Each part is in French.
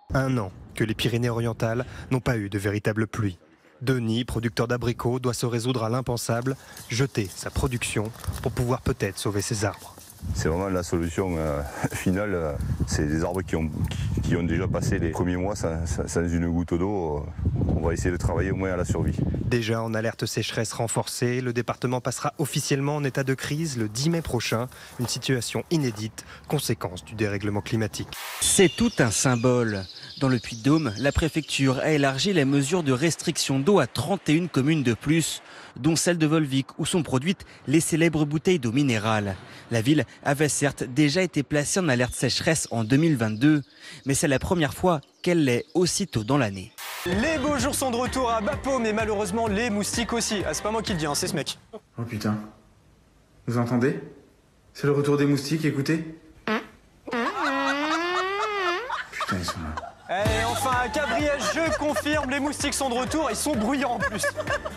1 an que les Pyrénées-Orientales n'ont pas eu de véritable pluie. Denis, producteur d'abricots, doit se résoudre à l'impensable, jeter sa production pour pouvoir peut-être sauver ses arbres. C'est vraiment la solution finale. C'est des arbres qui ont déjà passé les premiers mois sans une goutte d'eau. On va essayer de travailler au moins à la survie. Déjà en alerte sécheresse renforcée, le département passera officiellement en état de crise le 10 mai prochain. Une situation inédite, conséquence du dérèglement climatique. C'est tout un symbole. Dans le Puy-de-Dôme, la préfecture a élargi les mesures de restriction d'eau à 31 communes de plus, dont celle de Volvic, où sont produites les célèbres bouteilles d'eau minérale. La ville avait certes déjà été placée en alerte sécheresse en 2022, mais c'est la première fois qu'elle l'est aussitôt dans l'année. Les beaux jours sont de retour à Bapaume, mais malheureusement les moustiques aussi. Ah, c'est pas moi qui le dis, hein, c'est ce mec. Oh putain. Vous entendez? C'est le retour des moustiques, écoutez. Putain, ils sont là. Et enfin, Gabriel, je confirme, les moustiques sont de retour, ils sont bruyants en plus.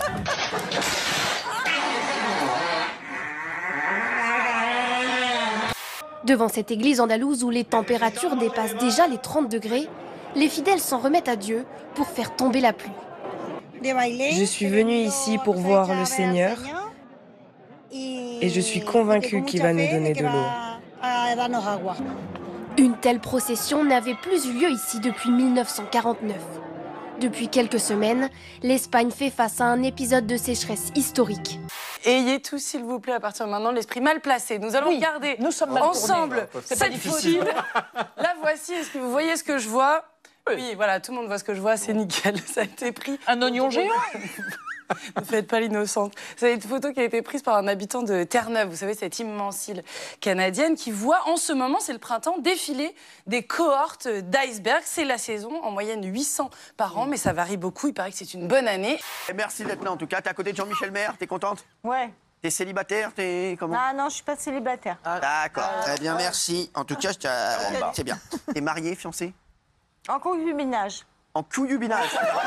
Devant cette église andalouse où les températures dépassent déjà les 30 degrés, les fidèles s'en remettent à Dieu pour faire tomber la pluie. Je suis venue ici pour voir le Seigneur et je suis convaincue qu'il va nous donner de l'eau. Une telle procession n'avait plus eu lieu ici depuis 1949. Depuis quelques semaines, l'Espagne fait face à un épisode de sécheresse historique. Ayez tous, s'il vous plaît, à partir de maintenant, l'esprit mal placé. Nous allons regarder ensemble cette photo. La voici. Est-ce que vous voyez ce que je vois? Oui, voilà, tout le monde voit ce que je vois, c'est nickel. Ça a été pris. Un oignon géant. Ne faites pas l'innocente. C'est une photo qui a été prise par un habitant de Terre-Neuve, vous savez, cette immense île canadienne, qui voit en ce moment, c'est le printemps, défiler des cohortes d'icebergs. C'est la saison, en moyenne 800 par an, mais ça varie beaucoup. Il paraît que c'est une bonne année. Et merci d'être là en tout cas. T'es à côté de Jean-Michel Maire, t'es contente? Ouais. T'es célibataire, t'es comment? Ah non, je suis pas célibataire. D'accord, très bien, merci. En tout cas, c'est bien. T'es marié, fiancé? En concubinage. En concubinage.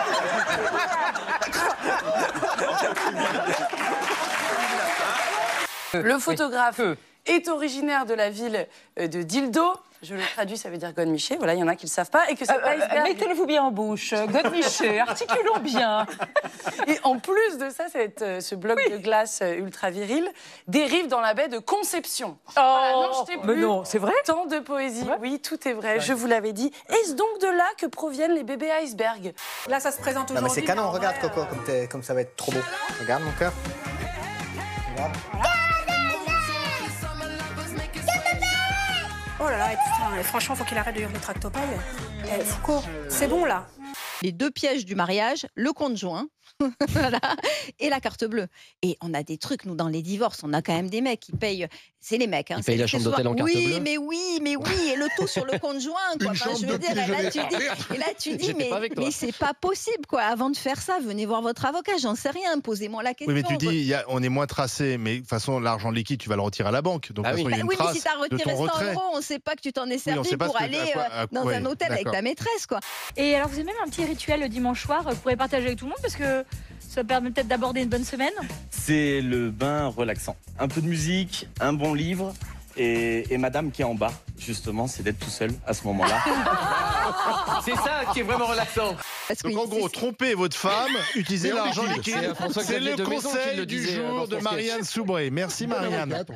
Le photographe est originaire de la ville de Dildo. Je le traduis, ça veut dire Godemiché. Voilà, il y en a qui ne le savent pas. Et que mettez-le-vous bien en bouche. Godemiché, articulons bien. Et en plus de ça, ce bloc de glace ultra viril dérive dans la baie de Conception. Oh, voilà, non, je t'ai plus. Mais non, c'est vrai? Tant de poésie. Oui, tout est vrai. Je vous l'avais dit. Est-ce donc de là que proviennent les bébés icebergs? Là, ça se présente aujourd'hui. Non, mais c'est canon, regarde, Coco, comme ça va être trop beau. Regarde, mon cœur. Regarde. Oh là là, et putain, franchement, faut qu'il arrête de hurler tractopelle. Foucault, c'est bon là. Les deux pièges du mariage, le conjoint voilà, et la carte bleue. Et on a des trucs, nous, dans les divorces, on a quand même des mecs qui payent... C'est les mecs. Hein, ils payent la chambre d'hôtel en carte bleue. Oui, et le tout sur le conjoint. Quoi. Enfin, je veux dire, et là, tu dis mais c'est pas possible, quoi. Avant de faire ça, venez voir votre avocat, j'en sais rien, posez-moi la question. Oui, mais tu dis, on est moins tracé, mais de toute façon, l'argent liquide, tu vas le retirer à la banque. Donc, de toute façon, il y a une trace mais si tu as retiré 100 €, on ne sait pas que tu t'en es servi pour aller dans un hôtel avec ta maîtresse, quoi. Et alors, vous avez même un petit rituel le dimanche soir, vous pourrez partager avec tout le monde, parce que ça permet peut-être d'aborder une bonne semaine. C'est le bain relaxant. Un peu de musique, un bon livre et madame qui est en bas, justement, c'est d'être tout seul à ce moment-là. C'est ça qui est vraiment relaxant. Donc en gros, trompez votre femme, utilisez l'argent liquide. C'est le conseil du jour de Marianne Soubré. Merci Marianne.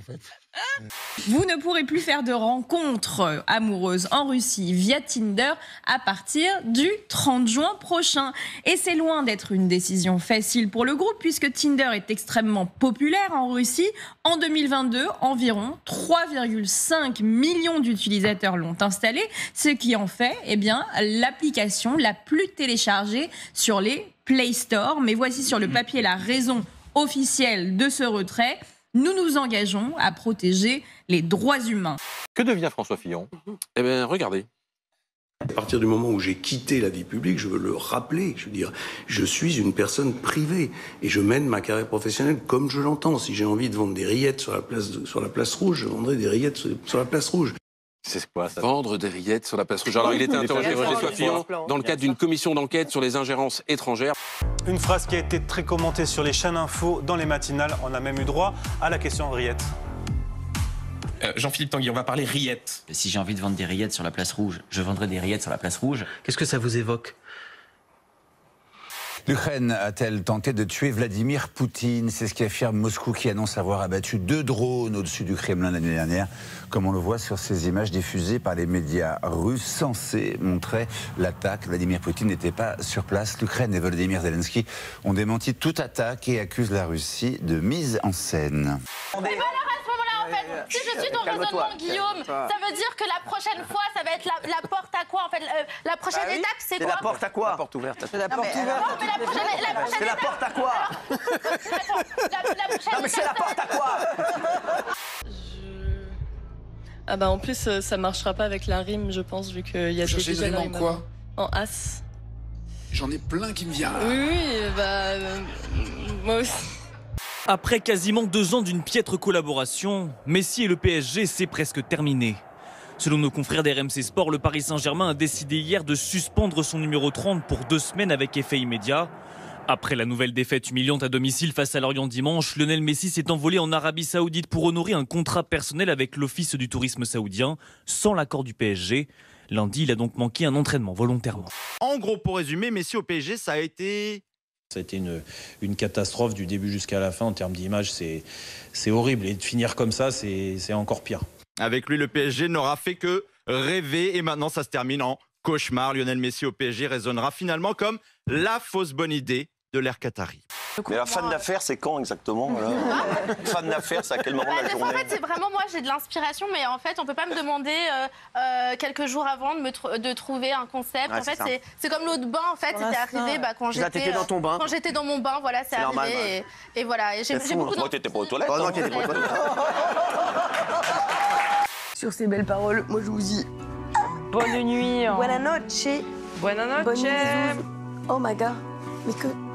Vous ne pourrez plus faire de rencontres amoureuses en Russie via Tinder à partir du 30 juin prochain. Et c'est loin d'être une décision facile pour le groupe puisque Tinder est extrêmement populaire en Russie. En 2022, environ 3,5 millions d'utilisateurs l'ont installé, ce qui en fait l'application la plus téléchargée sur les Play Store. Mais voici sur le papier la raison officielle de ce retrait. Nous nous engageons à protéger les droits humains. Que devient François Fillon? Eh bien, regardez. À partir du moment où j'ai quitté la vie publique, je veux le rappeler. Je veux dire, je suis une personne privée et je mène ma carrière professionnelle comme je l'entends. Si j'ai envie de vendre des rillettes sur la place rouge, je vendrai des rillettes sur la place rouge. C'est quoi ça? Vendre des rillettes sur la place rouge. Alors, il était interrogé François Fillon dans le cadre d'une commission d'enquête sur les ingérences étrangères. Une phrase qui a été très commentée sur les chaînes info dans les matinales. On a même eu droit à la question Henriette. Jean-Philippe Tanguy, on va parler rillettes. Si j'ai envie de vendre des rillettes sur la place rouge, je vendrai des rillettes sur la place rouge. Qu'est-ce que ça vous évoque? L'Ukraine a-t-elle tenté de tuer Vladimir Poutine? C'est ce qu'affirme Moscou, qui annonce avoir abattu 2 drones au-dessus du Kremlin l'année dernière, comme on le voit sur ces images diffusées par les médias russes censées montrer l'attaque. Vladimir Poutine n'était pas sur place. L'Ukraine et Volodymyr Zelensky ont démenti toute attaque et accusent la Russie de mise en scène. Si je suis ton raisonnement, Guillaume, ça veut dire que la prochaine fois, ça va être la porte à quoi? En fait, la prochaine étape, c'est quoi? C'est la porte à quoi? La porte ouverte. C'est la porte ouverte. Non, mais la prochaine C'est la porte à quoi? Attends, la prochaine Non, mais c'est la porte à quoi? Ah bah en plus, ça marchera pas avec la rime, je pense, vu qu'il y a déjà une rime en quoi? En as. J'en ai plein qui me viennent. Oui, bah... moi aussi. Après quasiment 2 ans d'une piètre collaboration, Messi et le PSG, c'est presque terminé. Selon nos confrères d'RMC Sport, le Paris Saint-Germain a décidé hier de suspendre son numéro 30 pour 2 semaines avec effet immédiat. Après la nouvelle défaite humiliante à domicile face à Lorient dimanche, Lionel Messi s'est envolé en Arabie Saoudite pour honorer un contrat personnel avec l'Office du tourisme saoudien, sans l'accord du PSG. Lundi, il a donc manqué un entraînement volontairement. En gros, pour résumer, Messi au PSG, ça a été une catastrophe du début jusqu'à la fin en termes d'image. C'est horrible. Et de finir comme ça, c'est encore pire. Avec lui, le PSG n'aura fait que rêver. Et maintenant, ça se termine en cauchemar. Lionel Messi au PSG résonnera finalement comme la fausse bonne idée de l'ère qatari. Mais la fan d'affaires, c'est quand exactement Fan d'affaires, c'est à quel moment de la journée? En fait, c'est vraiment moi, j'ai de l'inspiration, mais en fait, on peut pas me demander quelques jours avant de trouver un concept. Ouais, en fait, c'est comme l'eau de bain. En fait, c'était arrivé quand j'étais dans ton bain. Quand j'étais dans mon bain, voilà, c'est arrivé. Normal, et voilà. Et j'ai beaucoup. Moi, t'étais pas aux toilettes. Oh non, t'étais pas aux toilettes. Sur ces belles paroles, moi je vous dis bonne nuit. Buona noche. Buona noche. Bonne nuit. Oh my god. Mais que